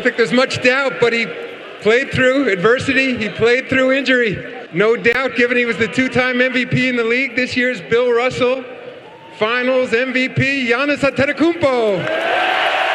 don't think there's much doubt, but he played through adversity. He played through injury. No doubt, given he was the two-time MVP in the league. This year's Bill Russell. Finals MVP, Giannis Antetokounmpo.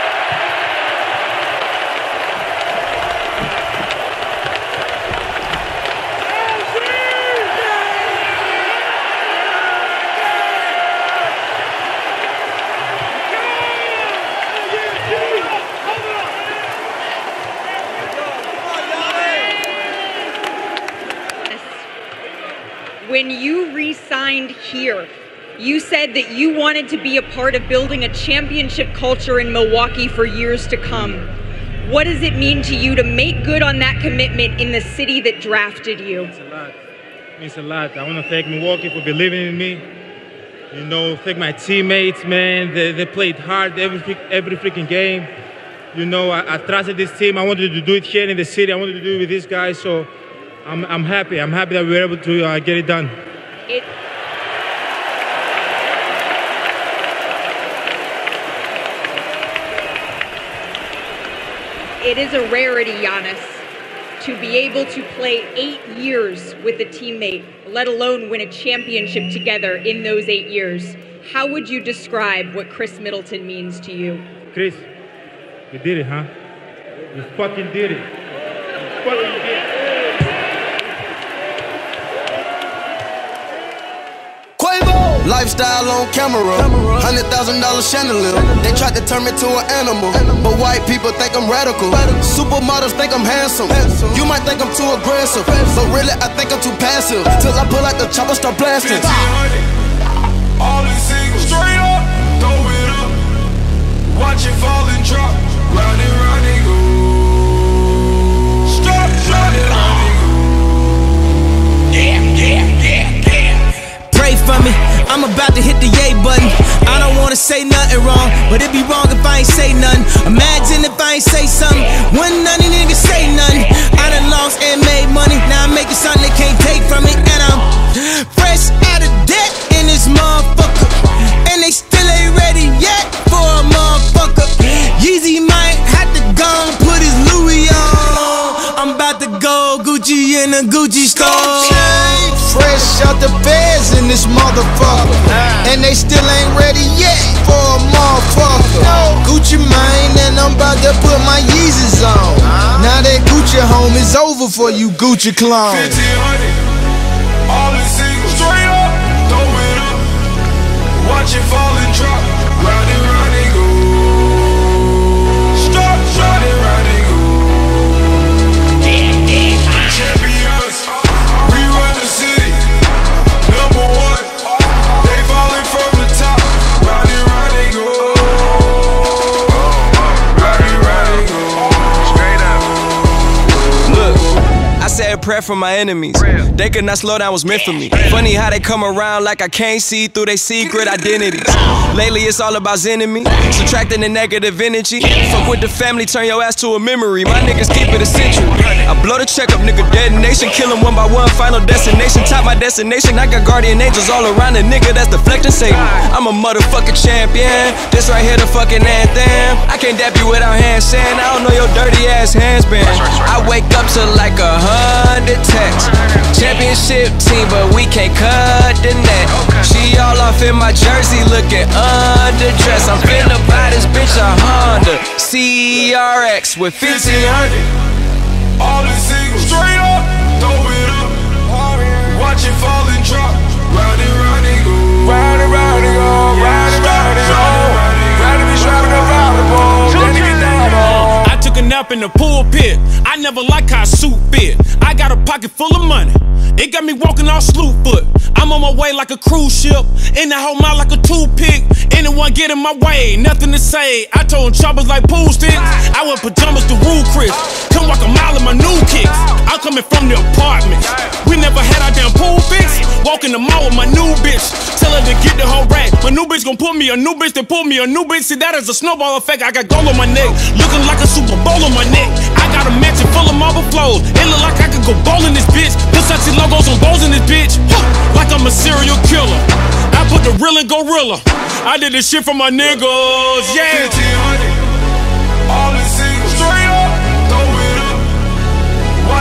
When you re-signed here, you said that you wanted to be a part of building a championship culture in Milwaukee for years to come. What does it mean to you to make good on that commitment in the city that drafted you? It means a lot. I want to thank Milwaukee for believing in me. You know, thank my teammates, man. They played hard every freaking game. You know, I trusted this team. I wanted to do it here in the city. I wanted to do it with these guys. So I'm happy. I'm happy that we were able to get it done. It is a rarity, Giannis, to be able to play 8 years with a teammate, let alone win a championship together in those 8 years. How would you describe what Chris Middleton means to you? Chris, you did it, huh? You fucking did it. You fucking did it. Lifestyle on camera, $100,000 chandelier. They tried to turn me to an animal, but white people think I'm radical. Supermodels think I'm handsome. You might think I'm too aggressive, but really I think I'm too passive. Till I pull out the chopper, start blasting. All these singles, straight up, throw it up. Watch it fall and drop. Round and round and go. Stop, round and round and go. Pray for me, I'm about to hit the yay button. I don't wanna say nothing wrong, but it'd be wrong if I ain't say nothing. Imagine if I ain't say something, wouldn't none of niggas say nothing. I done lost and made money, now I'm making something they can't take from me. And I'm fresh out of debt in this motherfucker, and they still ain't ready yet for a motherfucker. Yeezy might have to go and put his Louis on. I'm about to go Gucci in a Gucci store. Fresh out the beds in this motherfucker, and they still ain't ready yet for a motherfucker. Gucci mane, and I'm about to put my Yeezys on. Now that Gucci home is over for you Gucci clones. 1500, all these singles, straight up, throw it up. Watch it fall and drop. Round and round and go. Stop, round and round and go. Champions, we run the city. Number one, they falling from the top. Round and round and go. Round and round and go. Straight up. Look, I said a prayer for my enemies. They could not slow down, was meant for me. Funny how they come around like I can't see through their secret identities. Lately it's all about enemy, subtracting the negative energy. Fuck with the family, turn your ass to a memory. My niggas keep it a century. I blow the check up, nigga, detonation. Kill them one by one, final destination. Top my destination, I got guardian angels all around the nigga that's deflecting Satan. I'm a motherfucking champion, this right here the fucking anthem. I can't dap you without handstand, I don't know your dirty ass hands been. I wake up to like 100 texts. Championship team, but we can't cut the net. She all off in my jersey looking underdressed. I'm finna buy this bitch a Honda CRX with 1500. All these singles, straight up, throw it up. Watch it fall and drop. Round and round and go. Round and round and go. Round and round and go. Round and be strapping the volleyball. I took a nap in the pulpit. I never like how a suit fit. I got a pocket full of money. It got me walking all slew foot. I'm on my way like a cruise ship, in the whole mile like a toothpick. Anyone get in my way, nothing to say. I told choppers like pool sticks. I wear pajamas to rule Chris. Come walk a mile in my new kicks. I'm coming from the apartment. We never had our damn pool fix. Walking the mall with my new bitch. Tell her to get the whole rack. My new bitch gon' pull me a new bitch, then pull me a new bitch. See, that is a snowball effect. I got gold on my neck, looking like a Super Bowl on my neck. I got a mansion full of marble flows. It look like I could go bowling this bitch. Versace logos on bowls in this bitch. Like I'm a serial killer. I put the real in gorilla. I did this shit for my niggas, yeah. 1500, all these singles, straight up.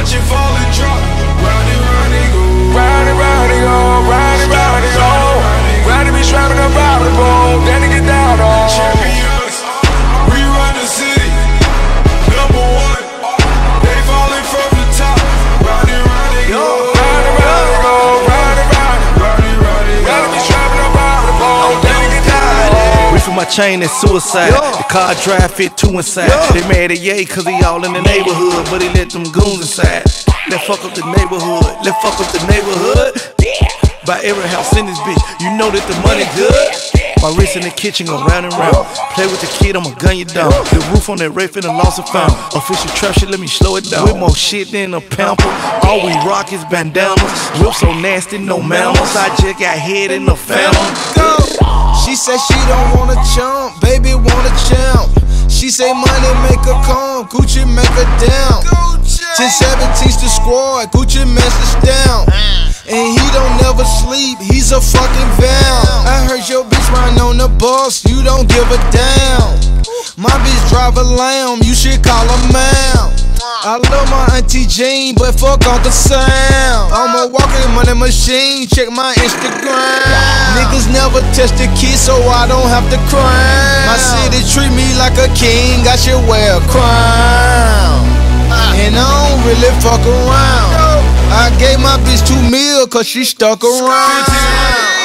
Watch it fall and drop. Round and round it go. Round and round it go. Round and round it go. Round and be strapping up out the bone. Then to get down on. Champions, we run the city. Number one, they falling from the top. Round and round it go. Round and round it go. Round and round it. Round and round it go. Round and be strapping up out the bone. Then to get down on. Reef my chain, that's suicide. The car drive fit two inside. They mad at Ye cause he all in the neighborhood, but he let them goons inside. Let's fuck up the neighborhood. Let's fuck up the neighborhood. By every house in this bitch, you know that the money good. My wrist in the kitchen go round and round. Play with the kid, I'ma gun you down. The roof on that Wraith finna lost and found. Official trap shit, let me slow it down. With more shit than a pamper. All we rock is bandanas. Whip so nasty, no manners. I just got head in the phantom. Go. She said she don't want a chump, baby want a champ. She say money make her come, Gucci make her down. 10-17's the squad, Gucci message down. And he don't never sleep, he's a fucking vow. I heard your bitch run on the bus, you don't give a damn. My bitch drive a lamb, you should call her ma'am. I love my auntie Jean, but fuck all the sound. I'm a walking money machine, check my Instagram. Niggas never touch the key, so I don't have to cry. My city treat me like a king, I should wear a crown. And I don't really fuck around. I gave my bitch $2 million cause she stuck around.